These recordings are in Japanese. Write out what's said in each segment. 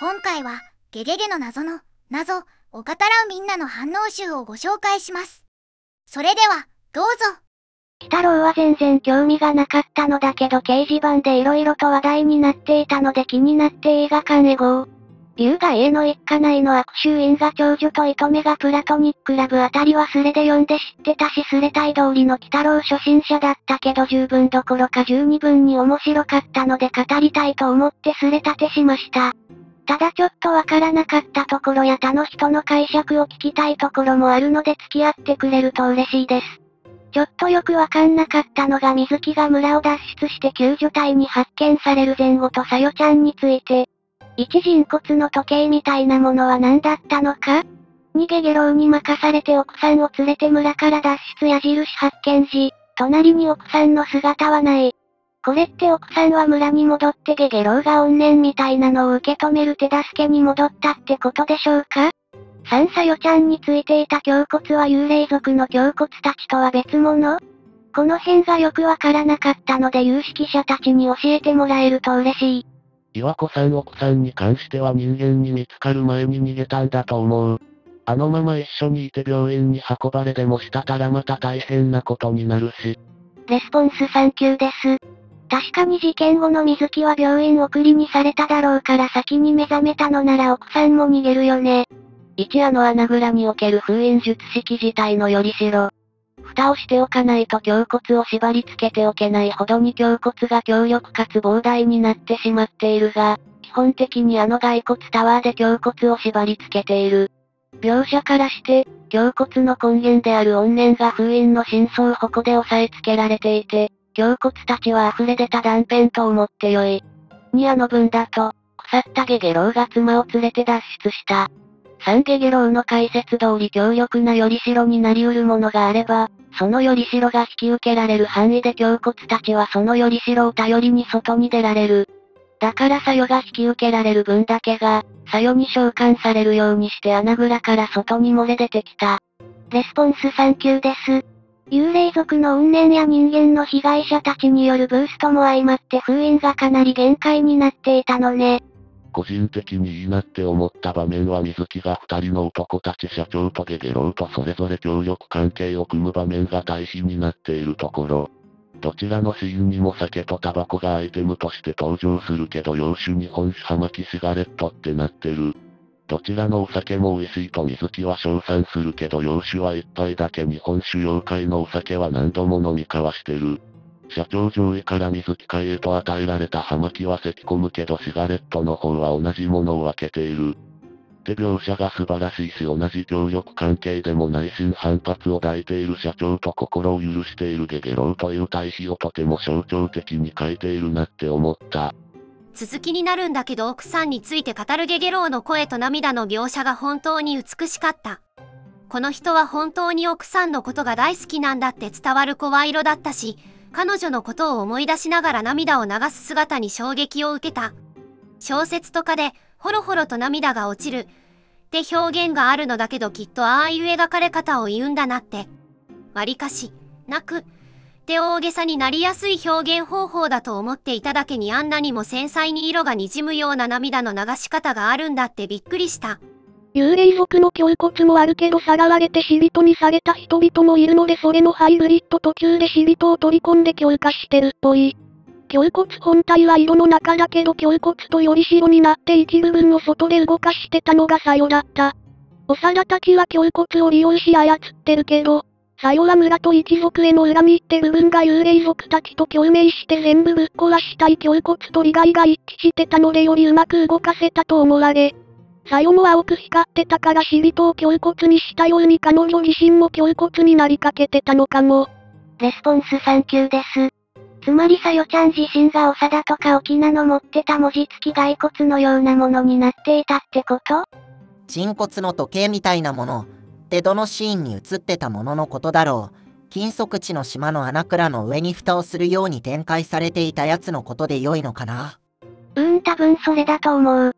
今回はゲゲゲの謎の謎を語らうみんなの反応集をご紹介します。それではどうぞ。 鬼太郎は全然興味がなかったのだけど掲示板で色々と話題になっていたので気になって映画館へゴー。龍が家の一家内の悪臭因果長女と糸目がプラトニックラブあたりはスレで読んで知ってたしスレタイ通りの鬼太郎初心者だったけど十分どころか十二分に面白かったので語りたいと思ってスレ立てしました。ただちょっとわからなかったところや他の人の解釈を聞きたいところもあるので付き合ってくれると嬉しいです。ちょっとよくわかんなかったのが水木が村を脱出して救助隊に発見される前後とさよちゃんについて。一人骨の時計みたいなものは何だったのか？ゲゲロウに任されて奥さんを連れて村から脱出矢印発見時、隣に奥さんの姿はない。これって奥さんは村に戻ってゲゲロウが怨念みたいなのを受け止める手助けに戻ったってことでしょうか？さよちゃんについていた胸骨は幽霊族の胸骨たちとは別物？この辺がよくわからなかったので有識者たちに教えてもらえると嬉しい。 岩子さん奥さんに関しては人間に見つかる前に逃げたんだと思う。あのまま一緒にいて病院に運ばれでもしたたらまた大変なことになるし。 レスポンスサンキューです。確かに事件後の水木は病院送りにされただろうから先に目覚めたのなら奥さんも逃げるよね。 一あの穴蔵における封印術式自体のよりしろ。蓋をしておかないと胸骨を縛り付けておけないほどに胸骨が強力かつ膨大になってしまっているが、基本的にあの骸骨タワーで胸骨を縛り付けている。描写からして、胸骨の根源である怨念が封印の真相矛で押さえつけられていて、胸骨たちは溢れ出た断片と思ってよい。あの文だと、腐ったゲゲロウが妻を連れて脱出した。ゲゲロウの解説通り強力なよりしろになり得るものがあれば、そのよりしろが引き受けられる範囲で胸骨たちはそのよりしろを頼りに外に出られる。だからさよが引き受けられる分だけが、さよに召喚されるようにして穴蔵から外に漏れ出てきた。 レスポンスサンキューです。幽霊族の怨念や人間の被害者たちによるブーストも相まって封印がかなり限界になっていたのね。 個人的にいいなって思った場面は水木が二人の男たち社長とゲゲロウとそれぞれ協力関係を組む場面が対比になっているところ。どちらのシーンにも酒とタバコがアイテムとして登場するけど洋酒日本酒葉巻シガレットってなってる。どちらのお酒も美味しいと水木は称賛するけど洋酒は一杯だけ日本酒妖怪のお酒は何度も飲み交わしてる。社長上位から水木会へと与えられた葉巻は咳込むけどシガレットの方は同じものを分けている。って描写が素晴らしいし同じ協力関係でも内心反発を抱いている社長と心を許しているゲゲロウという対比をとても象徴的に書いているなって思った。 続きになるんだけど奥さんについて語るゲゲロウの声と涙の描写が本当に美しかった。この人は本当に奥さんのことが大好きなんだって伝わる声色だったし、彼女のことを思い出しながら涙を流す姿に衝撃を受けた。小説とかでほろほろと涙が落ちるって表現があるのだけどきっとああいう描かれ方を言うんだなって。わりかし泣くって大げさになりやすい表現方法だと思っていただけにあんなにも繊細に色がにじむような涙の流し方があるんだってびっくりした。 幽霊族の胸骨もあるけどさらわれて死人にされた人々もいるのでそれのハイブリッド途中で死人を取り込んで強化してるっぽい。胸骨本体は色の中だけど胸骨とよりしろになって一部分を外で動かしてたのがさよだった。長田たちは胸骨を利用し操ってるけど、さよは村と一族への恨みって部分が幽霊族たちと共鳴して全部ぶっ壊したい胸骨と利害が一致してたのでよりうまく動かせたと思われ、さよも青く光ってたから死人を胸骨にしたように彼女自身も胸骨になりかけてたのかも。レスポンスサンキューです。つまりさよちゃん自身が長田とか沖縄の持ってた文字付き骸骨のようなものになっていたってこと？ 人骨の時計みたいなものってどのシーンに映ってたもののことだろう。金属地の島の穴蔵の上に蓋をするように展開されていたやつのことで良いのかな？ 多分それだと思う。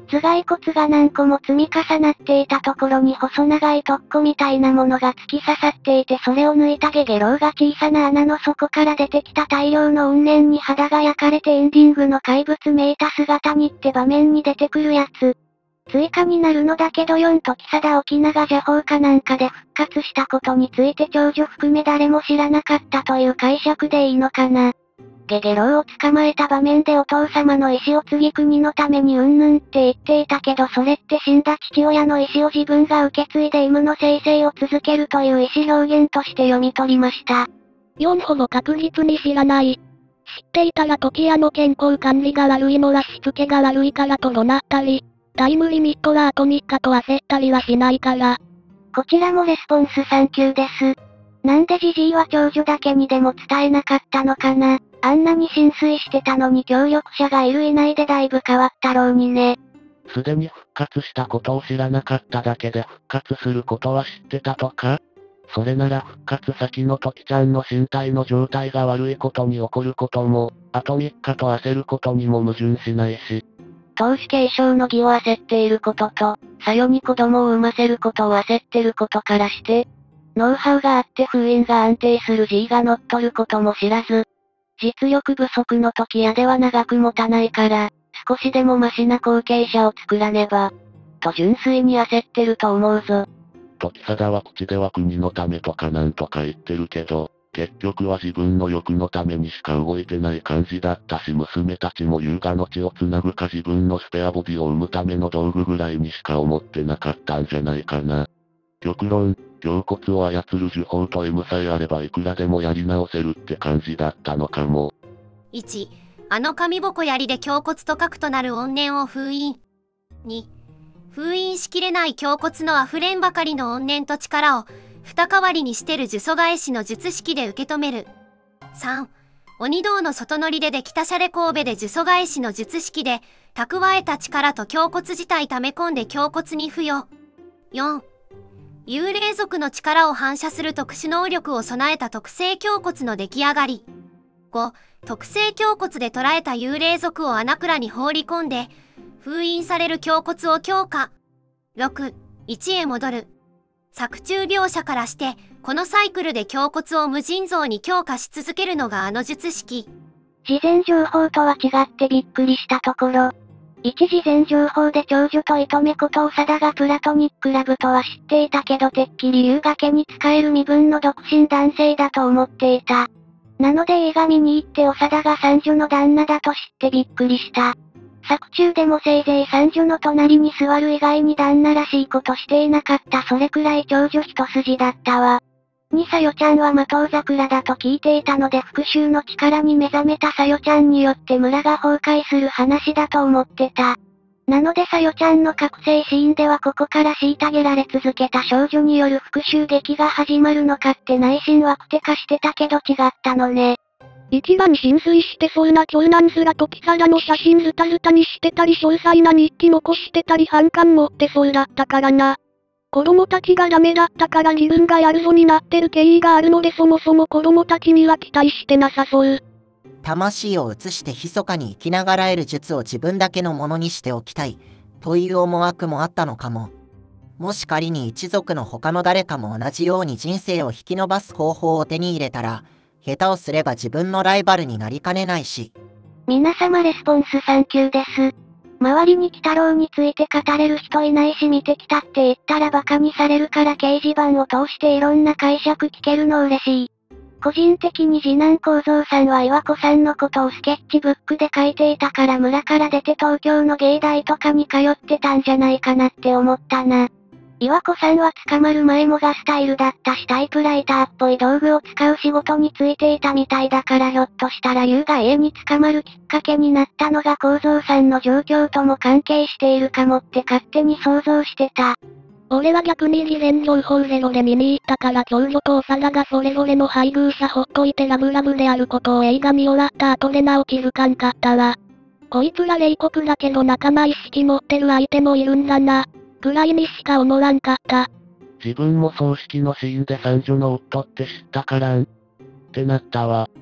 頭蓋骨が何個も積み重なっていたところに細長い突起みたいなものが突き刺さっていてそれを抜いたゲゲロウが小さな穴の底から出てきた大量の怨念に肌が焼かれてエンディングの怪物めいた姿にって場面に出てくるやつ。追加になるのだけど4時貞沖縄が邪法かなんかで復活したことについて長女含め誰も知らなかったという解釈でいいのかな。ゲゲロウを捕まえた場面でお父様の意志を継ぎ国のためにうんぬんって言っていたけどそれって死んだ父親の意志を自分が受け継いで M の生成を続けるという意思表現として読み取りました。 4ほど確実に知らない。知っていたら時矢の健康管理が悪いのらしつけが悪いからと怒鳴ったり、タイムリミットがあと3日と焦ったりはしないから。 こちらもレスポンス3級です。なんでジジイは長女だけにでも伝えなかったのかな。あんなに浸水してたのに協力者がいるいないでだいぶ変わったろうにね。 すでに復活したことを知らなかっただけで復活することは知ってたとか？それなら復活先の時ちゃんの身体の状態が悪いことに起こることも、あと3日と焦ることにも矛盾しないし。 当主継承の儀を焦っていることと、さよに子供を産ませることを焦ってることからして、ノウハウがあって封印が安定する G が乗っ取ることも知らず、実力不足の時矢では長く持たないから、少しでもマシな後継者を作らねば、と純粋に焦ってると思うぞ。 時貞は口では国のためとかなんとか言ってるけど、結局は自分の欲のためにしか動いてない感じだったし娘たちも優雅の血を繋ぐか自分のスペアボディを生むための道具ぐらいにしか思ってなかったんじゃないかな。極論、胸骨を操る呪法と M さえあればいくらでもやり直せるって感じだったのかも。 1、あの紙ぼこ槍で胸骨と核となる怨念を封印。2、封印しきれない胸骨の溢れんばかりの怨念と力を二代わりにしてる呪詛返しの術式で受け止める。3、鬼道の外乗りで北シャレ神戸で呪詛返しの術式で蓄えた力と胸骨自体溜め込んで胸骨に付与。4、幽霊族の力を反射する特殊能力を備えた特製胸骨の出来上がり。5、特製胸骨で捉えた幽霊族を穴蔵に放り込んで、封印される胸骨を強化。6、1へ戻る。作中描写からして、このサイクルで胸骨を無尽蔵に強化し続けるのがあの術式。 事前情報とは違ってびっくりしたところ、一事前情報で長女と糸目こと長田がプラトニックラブとは知っていたけどてっきり夕掛けに使える身分の独身男性だと思っていた。なので映画見に行って長田が三女の旦那だと知ってびっくりした。作中でもせいぜい三女の隣に座る以外に旦那らしいことしていなかったそれくらい長女一筋だったわ。にさよちゃんは魔党桜だと聞いていたので復讐の力に目覚めたさよちゃんによって村が崩壊する話だと思ってた。なのでさよちゃんの覚醒シーンではここから虐げられ続けた少女による復讐劇が始まるのかって内心ワクテカしてたけど違ったのね。 一番浸水してそうな長男すら時貞の写真ズタズタにしてたり詳細な日記残してたり反感持ってそうだったからな。子供たちがダメだったから自分がやるぞになってる経緯があるのでそもそも子供たちには期待してなさそう。 魂を移して密かに生きながらえる術を自分だけのものにしておきたいという思惑もあったのかも。もし仮に一族の他の誰かも同じように人生を引き延ばす方法を手に入れたら、下手をすれば自分のライバルになりかねないし。 皆様レスポンス3級です。周りに鬼太郎について語れる人いないし見てきたって言ったらバカにされるから掲示板を通していろんな解釈聞けるの嬉しい。個人的に次男幸三さんは岩子さんのことをスケッチブックで書いていたから村から出て東京の芸大とかに通ってたんじゃないかなって思ったな。岩子さんは捕まる前もガスタイルだったしタイプライターっぽい道具を使う仕事についていたみたいだからひょっとしたら優が家に捕まるきっかけになったのが幸三さんの状況とも関係しているかもって勝手に想像してた。 俺は逆に事前情報ゼロで見に行ったから長女と長田がそれぞれの配偶者ほっといてラブラブであることを映画見終わった後でなお気づかんかったわ。こいつら冷酷だけど仲間意識持ってる相手もいるんだな。くらいにしか思わんかった。 自分も葬式のシーンで三女の夫って知ったからんってなったわ。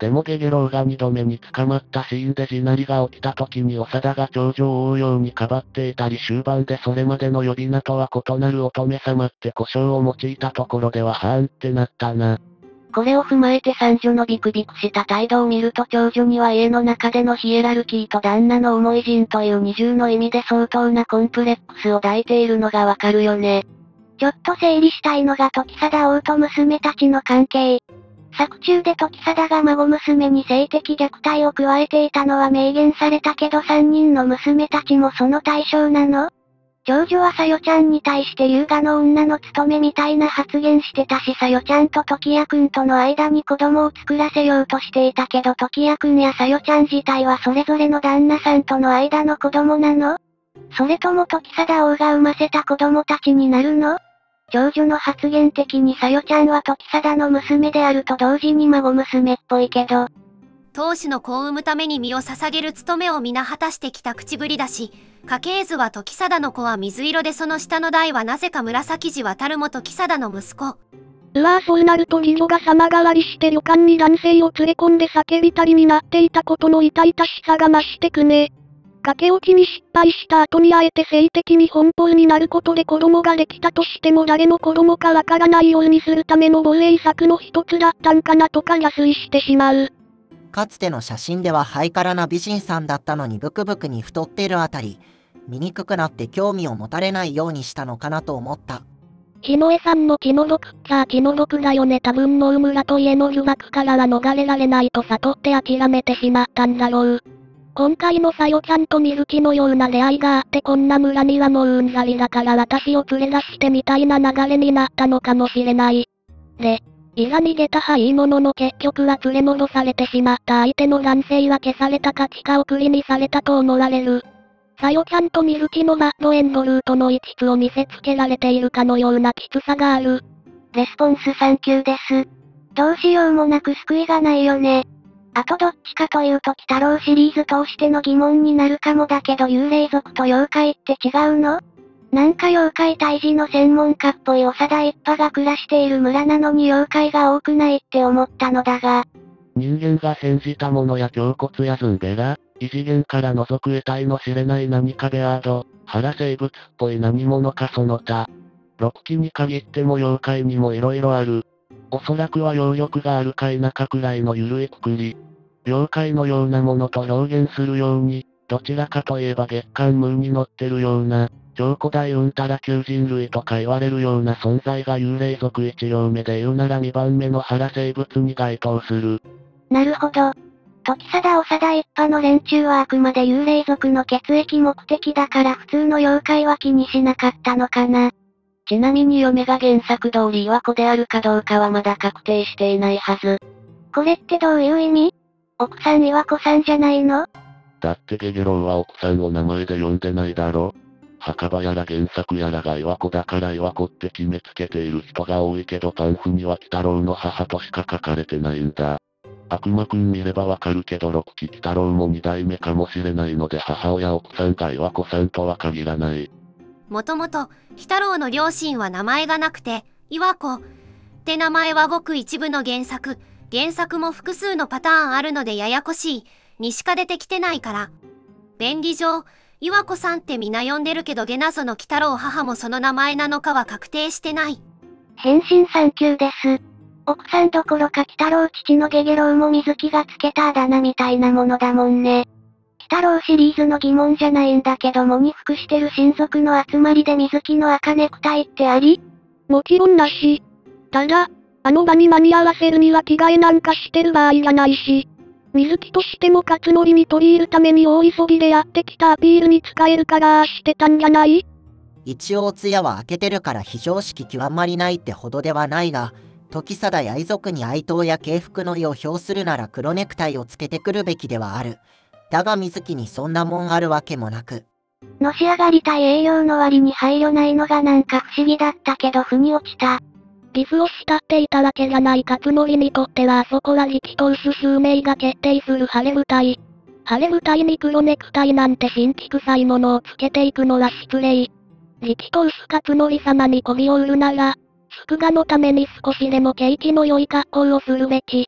でもゲゲロウが2度目に捕まったシーンで地鳴りが起きた時に長田が長女を追うようにかばっていたり終盤でそれまでの呼び名とは異なる乙女様って呼称を用いたところでははーんってなったな。 これを踏まえて三女のビクビクした態度を見ると長女には家の中でのヒエラルキーと旦那の思い人という二重の意味で相当なコンプレックスを抱いているのがわかるよね。 ちょっと整理したいのが時貞王と娘たちの関係。作中で時貞が孫娘に性的虐待を加えていたのは明言されたけど3人の娘たちもその対象なの？長女はさよちゃんに対して優雅の女の務めみたいな発言してたしさよちゃんと時矢くんとの間に子供を作らせようとしていたけど時矢くんやさよちゃん自体はそれぞれの旦那さんとの間の子供なの？それとも時貞王が産ませた子供たちになるの？長女の発言的にさよちゃんは時貞の娘であると同時に孫娘っぽいけど。 当主の子を産むために身を捧げる務めを皆果たしてきた口ぶりだし、家系図は時貞の子は水色でその下の代はなぜか紫地渡るも時貞の息子。 そうなると義女が様変わりして旅館に男性を連れ込んで叫びたりになっていたことの痛々しさが増してくね。駆け落ちに失敗した後にあえて性的に奔放になることで子供ができたとしても誰の子供かわからないようにするための防衛策の一つだったんかなとか野推してしまう。 かつての写真ではハイカラな美人さんだったのにブクブクに太っているあたり、醜くなって興味を持たれないようにしたのかなと思った。 日野江さんの気の毒っちゃ気の毒だよね。多分野村と家の呪縛からは逃れられないと悟って諦めてしまったんだろう。今回のさよちゃんとみるきのような出会いがあってこんな村にはもううんざりだから私を連れ出してみたいな流れになったのかもしれない。で、いざ逃げたはいいものの結局は連れ戻されてしまった相手の男性は消されたか地下送りにされたと思われる。さよちゃんとみるきのバッドエンドルートの一致を見せつけられているかのようなきつさがある。 レスポンス3級です。どうしようもなく救いがないよね。あとどっちかというと鬼太郎シリーズ通しての疑問になるかもだけど幽霊族と妖怪って違うの？なんか妖怪退治の専門家っぽい長田一派が暮らしている村なのに妖怪が多くないって思ったのだが。 人間が変じたものや胸骨やズンベラ、異次元から覗く得体の知れない何かベアード、腹生物っぽい何者かその他。6期に限っても妖怪にも色々ある。おそらくは妖力があるか否かくらいの緩いくくり。妖怪のようなものと表現するように、どちらかといえば月刊ムーンに乗ってるような、超古代うんたら旧人類とか言われるような存在が幽霊族1両目で言うなら2番目の腹生物に該当する。 なるほど。時貞長田一派の連中はあくまで幽霊族の血液目的だから普通の妖怪は気にしなかったのかな。 ちなみに嫁が原作通り岩子であるかどうかはまだ確定していないはず。 これってどういう意味？奥さん岩子さんじゃないの？ だってゲゲロウは奥さんを名前で呼んでないだろ。墓場やら原作やらが岩子だから岩子って決めつけている人が多いけどパンフには鬼太郎の母としか書かれてないんだ。悪魔くん見ればわかるけど6期鬼太郎も2代目かもしれないので母親奥さんが岩子さんとは限らない。 もともと鬼太郎の両親は名前がなくて岩子って名前はごく一部の原作も複数のパターンあるのでややこしいにしか出てきてないから。便宜上岩子さんって皆呼んでるけどゲナゾの鬼太郎母もその名前なのかは確定してない。 返信3級です。奥さんどころか鬼太郎父のゲゲロウも水木がつけたあだ名みたいなものだもんね。鬼太郎シリーズの疑問じゃないんだけどもに服してる親族の集まりで水木の赤ネクタイってあり？ もちろんなし。ただ、あの場に間に合わせるには着替えなんかしてる場合じゃないし。水木としても勝則に取り入るために大急ぎでやってきたアピールに使えるからしてたんじゃない？ 一応艶は開けてるから非常識極まりないってほどではないが、時貞や遺族に哀悼や敬服の意を表するなら黒ネクタイをつけてくるべきではある。だが水木にそんなもんあるわけもなく。 のし上がりたい栄養の割に配慮ないのがなんか不思議だったけど腑に落ちた。 ディスを慕っていたわけじゃない勝則にとってはあそこは力投手襲名が決定する晴れ舞台。晴れ舞台に黒ネクタイなんて新規臭いものをつけていくのは失礼。力投手勝則様に媚びを売るなら、祝賀のために少しでも景気の良い格好をするべき。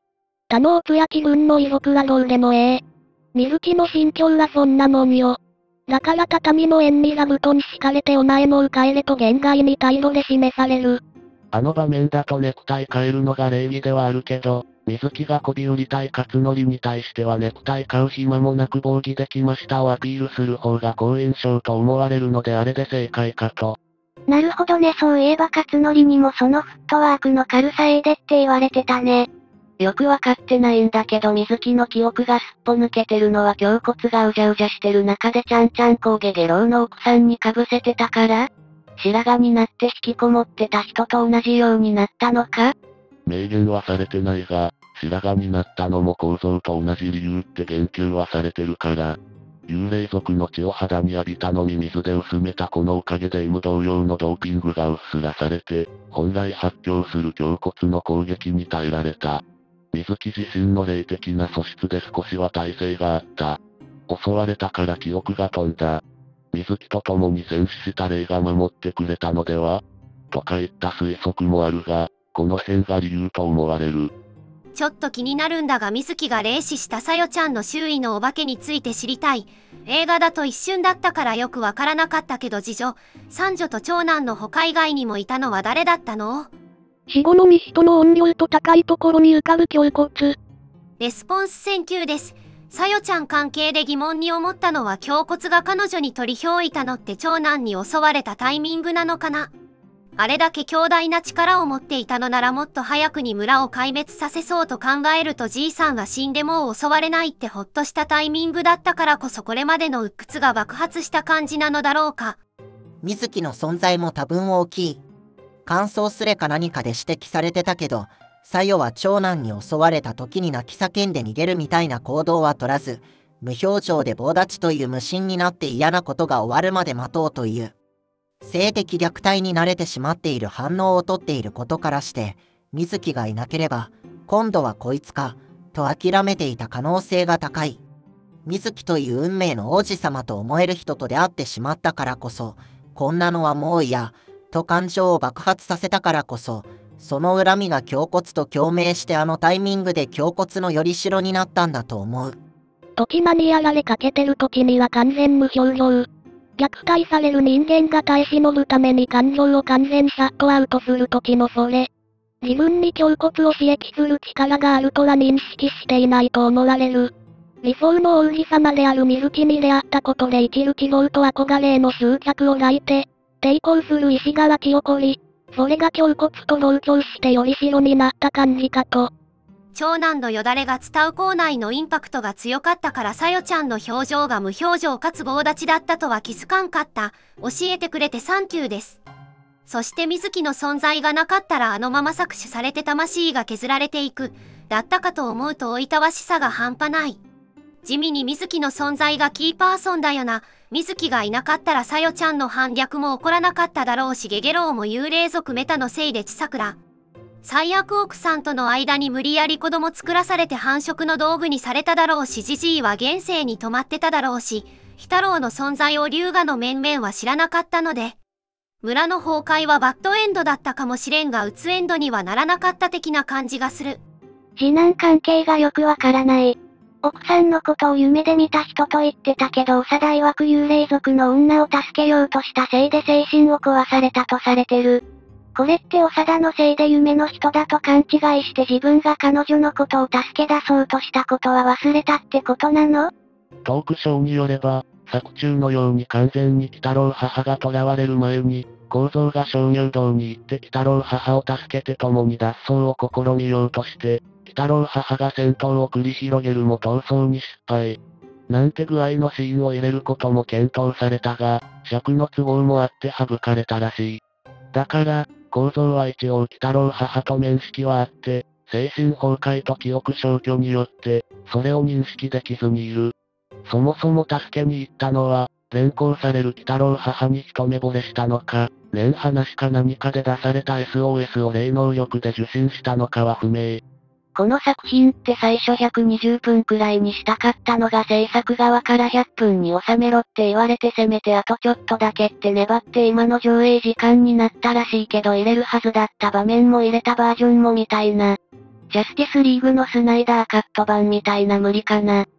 他ノーツや気分の遺族はどうでもええ。水木の心境はそんなもんよ。だから畳の縁に座布団敷かれてお前も帰れと限界に態度で示される。 あの場面だとネクタイ変えるのが礼儀ではあるけど、水木が媚び売りたい勝則に対してはネクタイ買う暇もなく防御できましたをアピールする方が好印象と思われるのであれで正解かと。 なるほどね、そういえば勝則にもそのフットワークの軽さええでって言われてたね。 よくわかってないんだけど水木の記憶がすっぽ抜けてるのは胸骨がうじゃうじゃしてる中でちゃんちゃんこうゲゲロウの奥さんに被せてたから白髪になって引きこもってた人と同じようになったのか？ 明言はされてないが、白髪になったのも構造と同じ理由って言及はされてるから、幽霊族の血を肌に浴びたのに水で薄めたこのおかげで M 同様のドーピングがうっすらされて、本来発狂する胸骨の攻撃に耐えられた。水木自身の霊的な素質で少しは耐性があった。襲われたから記憶が飛んだ。水木と共に戦死した霊が守ってくれたのではとかいった推測もあるが、この辺が理由と思われる。 ちょっと気になるんだが水木が霊視したさよちゃんの周囲のお化けについて知りたい。映画だと一瞬だったからよくわからなかったけど次女、三女と長男の他以外にもいたのは誰だったの？ 死後のミストの音量と高いところに浮かぶ胸骨。 レスポンス選球です。さよちゃん関係で疑問に思ったのは胸骨が彼女に取り憑いたのって長男に襲われたタイミングなのかな？あれだけ強大な力を持っていたのならもっと早くに村を壊滅させそうと考えるとじいさんが死んでも襲われないってほっとしたタイミングだったからこそこれまでの鬱屈が爆発した感じなのだろうか。 水木の存在も多分大きい。乾燥すれか何かで指摘されてたけど、さよは長男に襲われた時に泣き叫んで逃げるみたいな行動は取らず、無表情で棒立ちという無心になって嫌なことが終わるまで待とうという。性的虐待に慣れてしまっている反応をとっていることからして、水木がいなければ、今度はこいつか、と諦めていた可能性が高い。水木という運命の王子様と思える人と出会ってしまったからこそ、こんなのはもう嫌、と感情を爆発させたからこそ、その恨みが胸骨と共鳴してあのタイミングで胸骨のよりしろになったんだと思う。 時間にやられかけてる時には完全無表情。虐待される人間が耐え忍ぶために感情を完全シャットアウトする時のそれ。自分に胸骨を刺激する力があるとは認識していないと思われる。理想の王子様である水木に出会ったことで生きる希望と憧れへの執着を抱いて、抵抗する意志が湧き起こり、それが胸骨と同調してよりしろになった感じかと。 長男のよだれが伝う口内のインパクトが強かったからさよちゃんの表情が無表情かつ棒立ちだったとは気づかんかった。教えてくれてサンキューです。そして水木の存在がなかったらあのまま搾取されて魂が削られていく。だったかと思うとおいたわしさが半端ない。地味に水木の存在がキーパーソンだよな。水木がいなかったらさよちゃんの反逆も起こらなかっただろうしゲゲロウも幽霊族メタのせいでちさくら。最悪奥さんとの間に無理やり子供作らされて繁殖の道具にされただろうしジジイは現世に止まってただろうし、鬼太郎の存在を龍河の面々は知らなかったので、村の崩壊はバッドエンドだったかもしれんがうつエンドにはならなかった的な感じがする。 次男関係がよくわからない。奥さんのことを夢で見た人と言ってたけど長田曰く幽霊族の女を助けようとしたせいで精神を壊されたとされてる。これって長田のせいで夢の人だと勘違いして自分が彼女のことを助け出そうとしたことは忘れたってことなの？ トークショーによれば、作中のように完全に鬼太郎母が囚われる前に、構造が鍾乳洞に行って鬼太郎母を助けて共に脱走を試みようとして、鬼太郎母が戦闘を繰り広げるも逃走に失敗。なんて具合のシーンを入れることも検討されたが、尺の都合もあって省かれたらしい。だから、構造は一応鬼太郎母と面識はあって、精神崩壊と記憶消去によって、それを認識できずにいる。そもそも助けに行ったのは、連行される鬼太郎母に一目惚れしたのか、念話か何かで出された SOS を霊能力で受信したのかは不明。 この作品って最初120分くらいにしたかったのが制作側から100分に収めろって言われてせめてあとちょっとだけって粘って今の上映時間になったらしいけど入れるはずだった場面も入れたバージョンもみたいな。 ジャスティスリーグのスナイダーカット版みたいな無理かな。